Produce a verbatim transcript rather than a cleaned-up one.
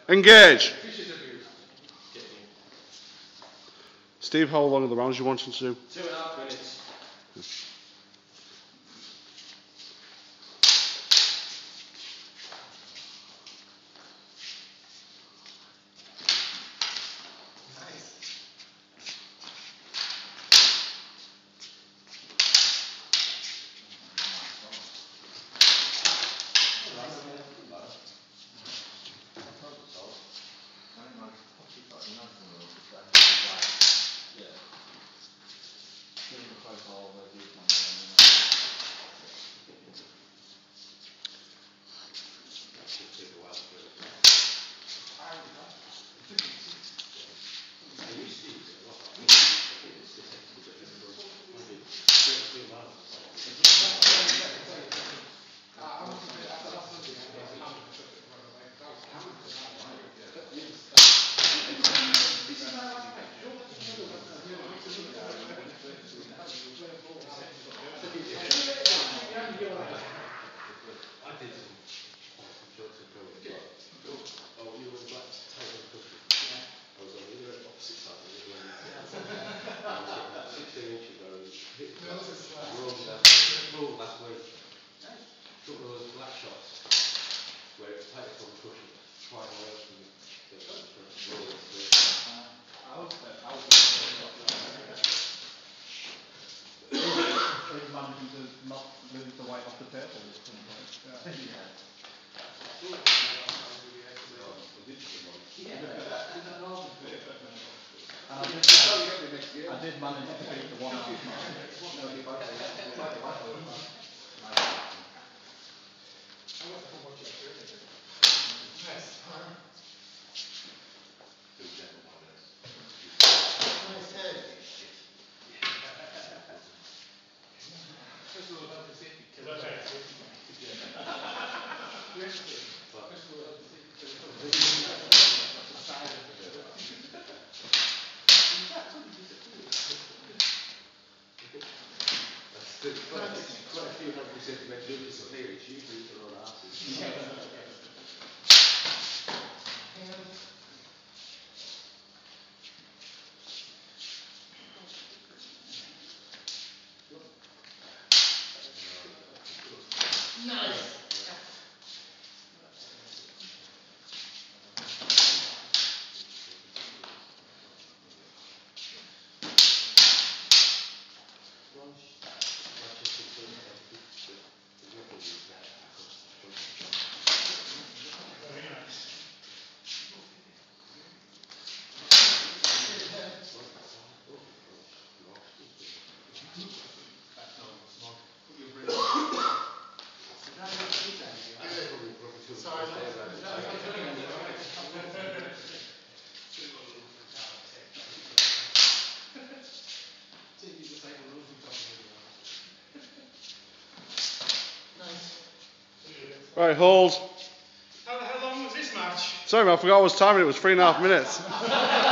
Engage. Steve, how long are the rounds you wanting to do? Two and a half minutes. Managing to not lose the weight off the table. And I did, I did manage to beat the one half Quite a few hundred centimetres Lucas on here, it's usually for all asses. Nice. Right, hold. How, how long was this match? Sorry, man, I forgot I was timing it. It was three and a half minutes.